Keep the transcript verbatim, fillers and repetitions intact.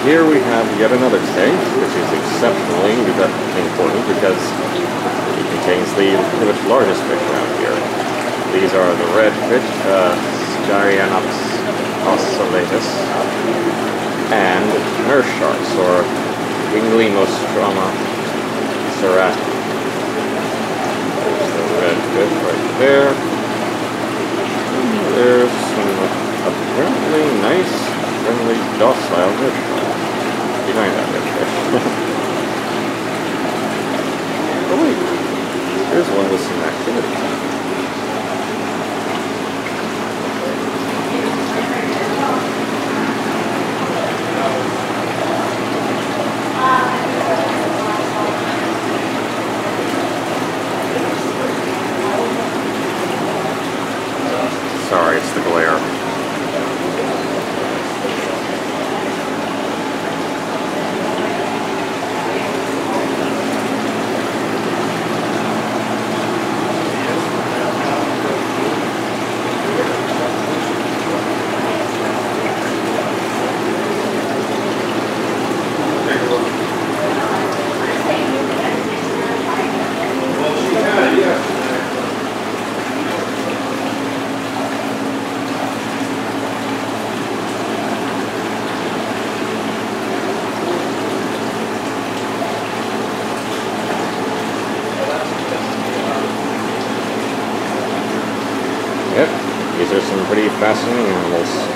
here we have yet another tank, which is exceptionally important because it contains the pretty much largest fish around here. These are the red fish, uh, Styrianops ocellatus, and nurse sharks, or Inglymostroma serrata. There's the red fish right there. There's some apparently nice, friendly, docile fish behind that red fish. Oh wait, here's one with some activity. Sorry, it's the glare. Yep, these are some pretty fascinating animals.